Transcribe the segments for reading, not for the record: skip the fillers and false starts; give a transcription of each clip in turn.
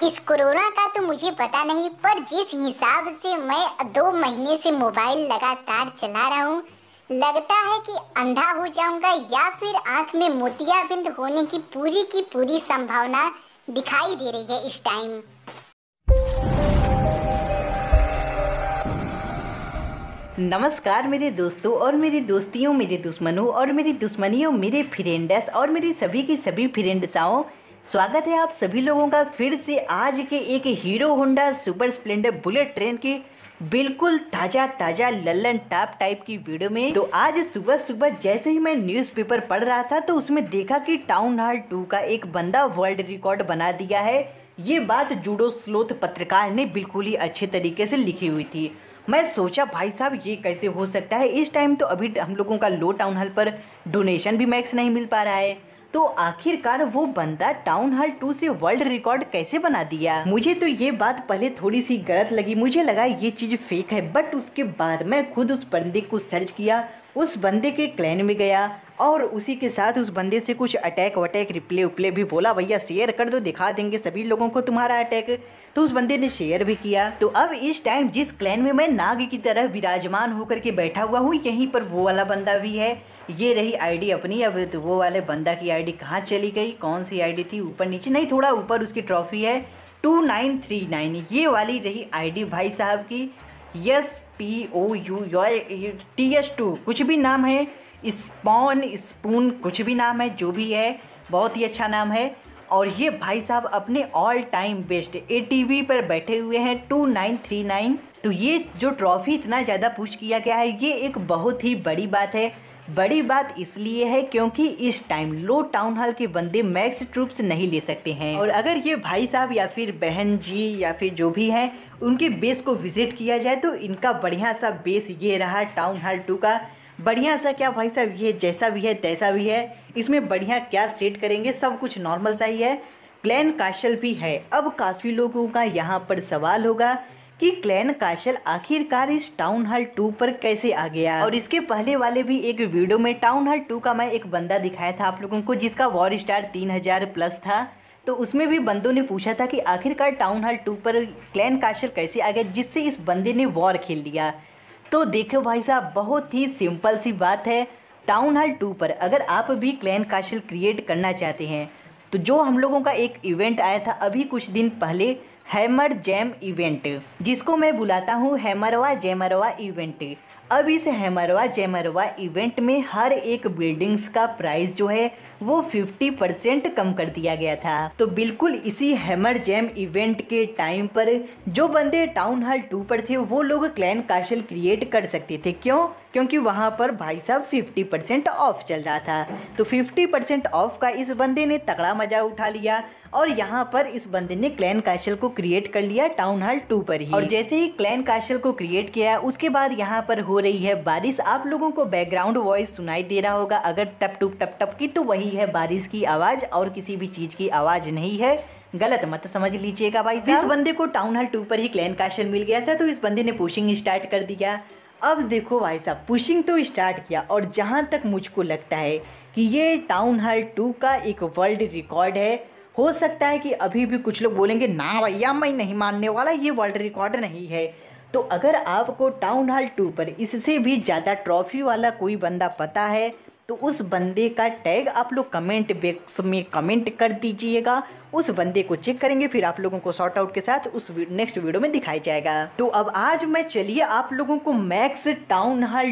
इस कोरोना का तो मुझे पता नहीं, पर जिस हिसाब से मैं 2 महीने से मोबाइल लगातार चला रहा हूँ, लगता है कि अंधा हो जाऊंगा या फिर आंख में मोतियाबिंद होने की पूरी संभावना दिखाई दे रही है इस टाइम। नमस्कार मेरे दोस्तों और मेरी दोस्तियों, मेरे दुश्मनों और मेरी दुश्मनियों, मेरे फ्रेंड्स और मेरी सभी की सभी फ्रेंड्साओं। स्वागत है आप सभी लोगों का फिर से आज के एक Hero Honda Super Splendor bullet train की बिल्कुल ताज़ा लल्लन टॉप टाइप की वीडियो में। तो आज सुबह सुबह जैसे ही मैं न्यूज़पेपर पढ़ रहा था तो उसमें देखा कि टाउन हॉल 2 का एक बंदा वर्ल्ड रिकॉर्ड बना दिया है। ये बात जूडो स्लोथ पत्रकार ने बिल्कुल ही अच्छे तरीके से लिखी हुई थी। मैं सोचा भाई साहब ये कैसे हो सकता है, इस टाइम तो अभी हम लोगों का लो टाउन हॉल पर डोनेशन भी मैक्स नहीं मिल पा रहा है, तो आखिरकार वो बंदा टाउन हॉल 2 से वर्ल्ड रिकॉर्ड कैसे बना दिया। मुझे तो ये बात पहले थोड़ी सी गलत लगी, मुझे लगा ये चीज़ फेक है, बट उसके बाद मैं खुद उस बंदे को सर्च किया, उस बंदे के क्लैन में गया और उसी के साथ उस बंदे से कुछ अटैक वटैक रिप्ले उपले भी बोला, भैया शेयर कर दो, दिखा देंगे सभी लोगों को तुम्हारा अटैक। तो उस बंदे ने शेयर भी किया। तो अब इस टाइम जिस क्लैन में मैं नाग की तरह विराजमान होकर के बैठा हुआ हूँ, यहीं पर वो वाला बंदा भी है। ये रही आईडी अपनी। अब तो वो वाले बंदा की आईडी कहाँ चली गई, कौन सी आईडी थी, ऊपर नीचे नहीं, थोड़ा ऊपर उसकी ट्रॉफी है 2939, ये वाली रही आईडी भाई साहब की। SPOUTS2 कुछ भी नाम है, स्पून कुछ भी नाम है, जो भी है बहुत ही अच्छा नाम है। और ये भाई साहब अपने ऑल टाइम बेस्ट ATV पर बैठे हुए हैं 2939। तो ये जो ट्रॉफी इतना ज़्यादा पुश किया गया है, ये एक बहुत ही बड़ी बात है। बड़ी बात इसलिए है क्योंकि इस टाइम लो टाउन हॉल के बंदे मैक्स ट्रूप्स नहीं ले सकते हैं, और अगर ये भाई साहब या फिर बहन जी या फिर जो भी हैं उनके बेस को विजिट किया जाए तो इनका बढ़िया सा बेस ये रहा टाउन हॉल 2 का। बढ़िया सा क्या भाई साहब, ये जैसा भी है तैसा भी है, इसमें बढ़िया क्या सेट करेंगे, सब कुछ नॉर्मल सा ही है। क्लैन काशल भी है। अब काफ़ी लोगों का यहाँ पर सवाल होगा कि क्लैन काशल आखिरकार इस टाउन हॉल 2 पर कैसे आ गया। और इसके पहले वाले भी एक वीडियो में टाउन हॉल 2 का मैं एक बंदा दिखाया था आप लोगों को, जिसका वॉर स्टार 3000 प्लस था। तो उसमें भी बंदों ने पूछा था कि आखिरकार टाउन हॉल 2 पर क्लैन काशल कैसे आ गया, जिससे इस बंदे ने वॉर खेल लिया। तो देखो भाई साहब, बहुत ही सिंपल सी बात है। टाउन हॉल 2 पर अगर आप भी क्लैन काशल क्रिएट करना चाहते हैं तो जो हम लोगों का एक इवेंट आया था अभी कुछ दिन पहले, हैमर जैम इवेंट, जिसको मैं बुलाता हूँ हैमरवा जैमरवा इवेंट। अब इस हैमरवा जैमरवा इवेंट में हर एक बिल्डिंग्स का प्राइस जो है वो 50% कम कर दिया गया था। तो बिल्कुल इसी हैमर जैम इवेंट के टाइम पर जो बंदे टाउन हॉल 2 पर थे वो लोग क्लैन काशल क्रिएट कर सकते थे। क्यों? क्योंकि वहाँ पर भाई साहब 50% ऑफ चल रहा था। तो 50% ऑफ का इस बंदे ने तगड़ा मजा उठा लिया और यहाँ पर इस बंदे ने क्लैन काशल को क्रिएट कर लिया टाउन हॉल 2 पर ही। और जैसे ही क्लैन काशल को क्रिएट किया उसके बाद यहाँ पर हो रही है बारिश। आप लोगों को बैकग्राउंड वॉइस सुनाई दे रहा होगा अगर टप टप की, तो वही है बारिश की आवाज़ और किसी भी चीज़ की आवाज़ नहीं है, गलत मत समझ लीजिएगा भाई साहब। इस बंदे को टाउन हॉल 2 पर ही क्लैन काशल मिल गया था तो इस बंदे ने पुशिंग स्टार्ट कर दिया। अब देखो भाई साहब, पुशिंग तो स्टार्ट किया और जहाँ तक मुझको लगता है कि ये टाउन हॉल 2 का एक वर्ल्ड रिकॉर्ड है। हो सकता है कि अभी भी कुछ लोग बोलेंगे ना भैया मैं नहीं मानने वाला, ये वर्ल्ड रिकॉर्ड नहीं है। तो अगर आपको टाउन हॉल 2 पर इससे भी ज़्यादा ट्रॉफी वाला कोई बंदा पता है तो उस बंदे का टैग आप लोग कमेंट बॉक्स में कमेंट कर दीजिएगा। उस बंदे को चेक करेंगे, फिर आप लोगों को शॉर्ट आउट के साथ उस नेक्स्ट वीडियो में दिखाया जाएगा। तो अब आज मैं चलिए आप लोगों को मैक्स टाउन हॉल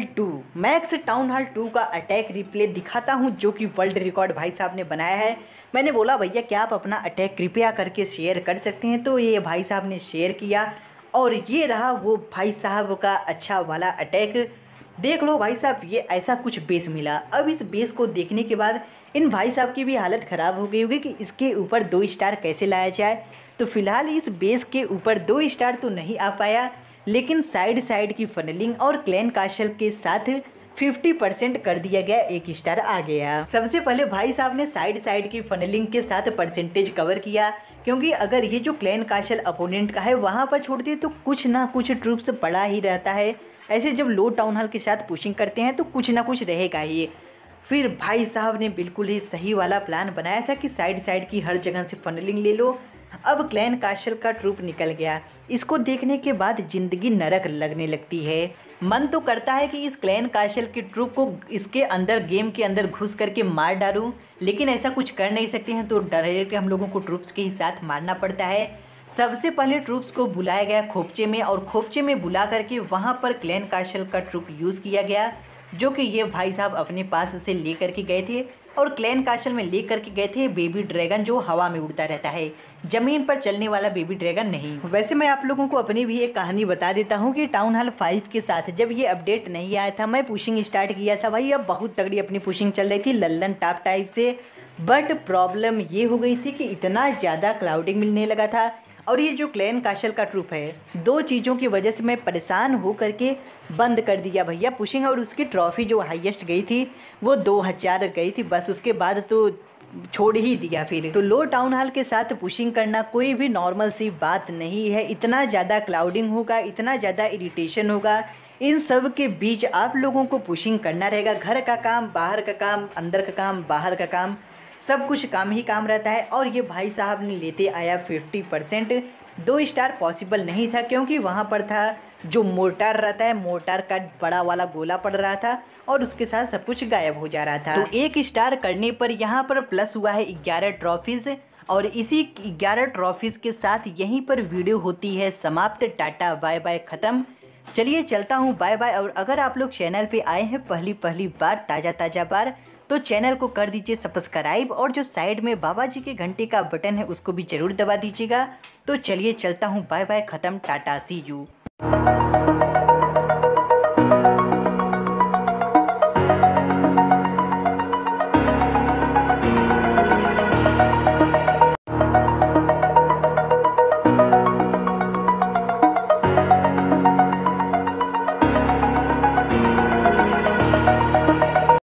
2 का अटैक रिप्ले दिखाता हूं, जो कि वर्ल्ड रिकॉर्ड भाई साहब ने बनाया है। मैंने बोला भैया क्या आप अपना अटैक कृपया करके शेयर कर सकते हैं, तो ये भाई साहब ने शेयर किया और ये रहा वो भाई साहब का अच्छा वाला अटैक। देख लो भाई साहब, ये ऐसा कुछ बेस मिला। अब इस बेस को देखने के बाद इन भाई साहब की भी हालत ख़राब हो गई होगी कि इसके ऊपर 2 स्टार कैसे लाया जाए। तो फिलहाल इस बेस के ऊपर 2 स्टार तो नहीं आ पाया, लेकिन साइड की फनलिंग और क्लैन काशल के साथ 50% कर दिया गया, 1 स्टार आ गया। सबसे पहले भाई साहब ने साइड की फनलिंग के साथ परसेंटेज कवर किया, क्योंकि अगर ये जो क्लैन काशल अपोनेंट का है वहाँ पर छोड़ दिए तो कुछ ना कुछ ट्रूप्स पड़ा ही रहता है। ऐसे जब लो टाउन हॉल के साथ पुशिंग करते हैं तो कुछ ना कुछ रहेगा ही। फिर भाई साहब ने बिल्कुल ही सही वाला प्लान बनाया था कि साइड की हर जगह से फनलिंग ले लो, अब क्लैन कासल का ट्रूप निकल गया। इसको देखने के बाद ज़िंदगी नरक लगने लगती है। मन तो करता है कि इस क्लैन कासल के ट्रूप को इसके अंदर गेम के अंदर घुस करके मार डालूं, लेकिन ऐसा कुछ कर नहीं सकते हैं, तो डायरेक्ट हम लोगों को ट्रूप्स के ही साथ मारना पड़ता है। सबसे पहले ट्रूप्स को बुलाया गया खोपचे में, और खोपचे में बुला करके वहाँ पर क्लैन कासल का ट्रूप यूज़ किया गया, जो कि ये भाई साहब अपने पास से ले करके गए थे। और क्लैन कासल में ले करके गए थे बेबी ड्रैगन, जो हवा में उड़ता रहता है, ज़मीन पर चलने वाला बेबी ड्रैगन नहीं। वैसे मैं आप लोगों को अपनी भी एक कहानी बता देता हूँ कि टाउन हॉल 5 के साथ जब ये अपडेट नहीं आया था, मैं पुशिंग स्टार्ट किया था भाई। अब बहुत तगड़ी अपनी पुशिंग चल रही थी लल्लन टॉप टाइप से, बट प्रॉब्लम ये हो गई थी कि इतना ज़्यादा क्लाउडिंग मिलने लगा था। और ये जो क्लैन कासल का ट्रूप है, दो चीज़ों की वजह से मैं परेशान हो करके बंद कर दिया भैया पुशिंग। और उसकी ट्रॉफ़ी जो हाईएस्ट गई थी वो 2000 गई थी, बस उसके बाद तो छोड़ ही दिया फिर। तो लो टाउन हॉल के साथ पुशिंग करना कोई भी नॉर्मल सी बात नहीं है। इतना ज़्यादा क्लाउडिंग होगा, इतना ज़्यादा इरिटेशन होगा, इन सब के बीच आप लोगों को पुशिंग करना रहेगा। घर का काम, बाहर का काम, अंदर का काम, बाहर का काम, सब कुछ काम ही काम रहता है। और ये भाई साहब ने लेते आया 50%। 2 स्टार पॉसिबल नहीं था, क्योंकि वहाँ पर था जो मोर्टार रहता है, मोर्टार का बड़ा वाला गोला पड़ रहा था और उसके साथ सब कुछ गायब हो जा रहा था। तो 1 स्टार करने पर यहाँ पर प्लस हुआ है 11 ट्रॉफीज़। और इसी 11 ट्रॉफीज़ के साथ यहीं पर वीडियो होती है समाप्त। टाटा बाय बाय, ख़त्म। चलिए चलता हूँ, बाय बाय। और अगर आप लोग चैनल पे आए हैं पहली बार, ताज़ा बार, तो चैनल को कर दीजिए सब्सक्राइब, और जो साइड में बाबा जी के घंटे का बटन है उसको भी ज़रूर दबा दीजिएगा। तो चलिए चलता हूँ, बाय बाय, ख़त्म, टाटा, सी यू।